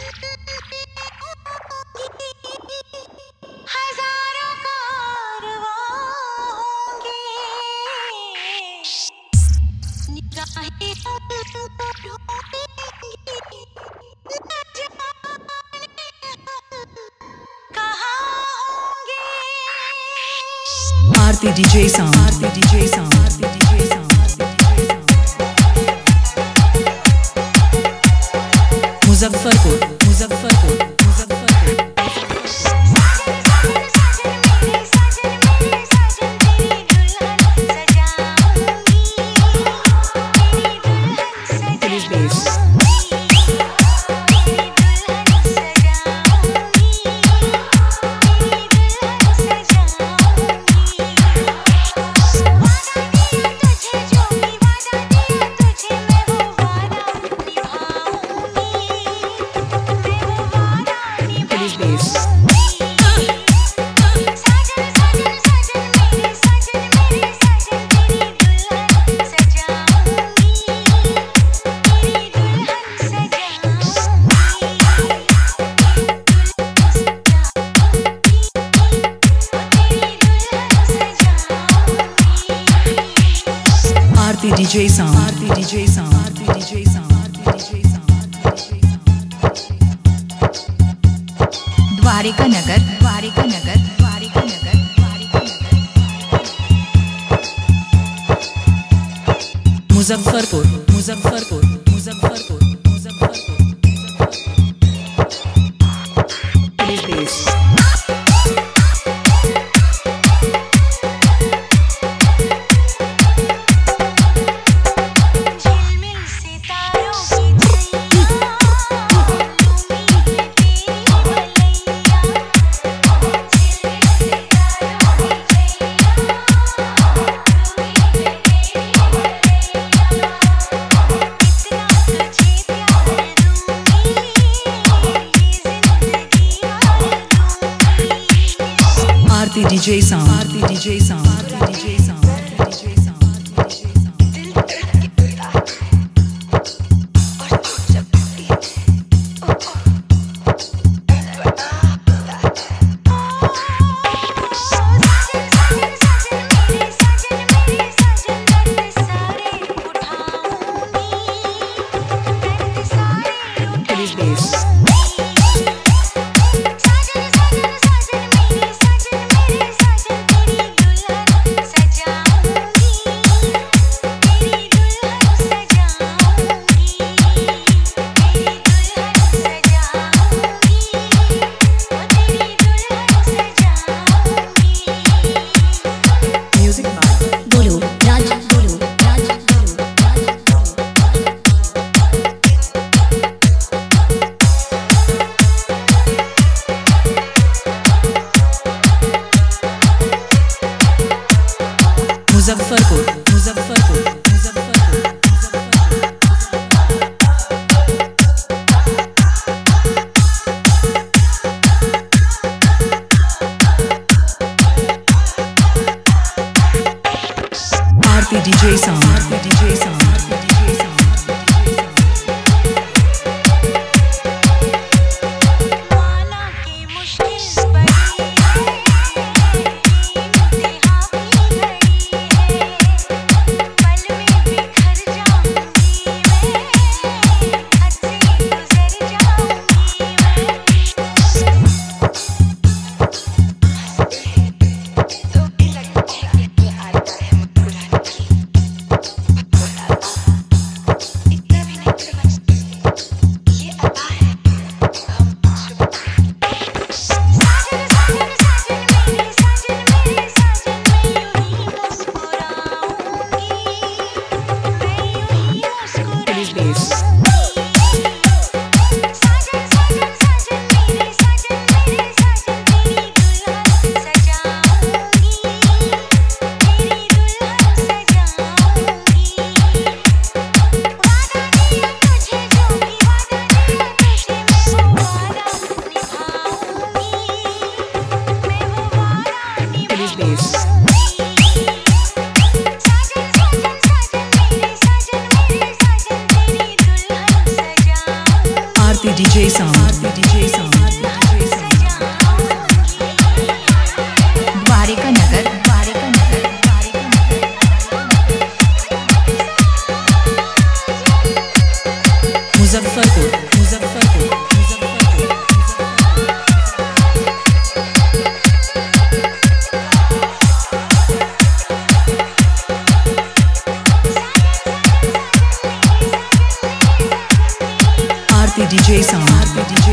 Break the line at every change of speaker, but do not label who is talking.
हजारों कारवां होंगे, निगाहें उनको ढूंढेंगी, न जाने कहाँ होंगे।
Aarti DJ sound, Aarti DJ sound, Aarti DJ sound, Muzaffarpur, Muzaffarpur, Muzaffarpur. Aarti DJ sound, Aarti DJ sound, Aarti DJ sound, Aarti DJ sound.
Dwarika Nagar, Dwarika Nagar, Dwarika Nagar, Dwarika Nagar.
Muzaffarpur, Muzaffarpur, Muzaffarpur, Muzaffarpur. Police base. Aarti DJ sound, Aarti DJ sound, Aarti DJ sound, Aarti DJ sound, Aarti DJ sound. Police base. Muzaffarpur, Muzaffarpur, Muzaffarpur, Muzaffarpur. Aarti DJ sound, Aarti DJ sound, Aarti DJ sound. DJ sound, Aarti DJ sound,
Dwarika Nagar, Dwarika Nagar, Dwarika Nagar.
Muzaffarpur, Muzaffarpur, Muzaffarpur. Aarti DJ sound, Aarti DJ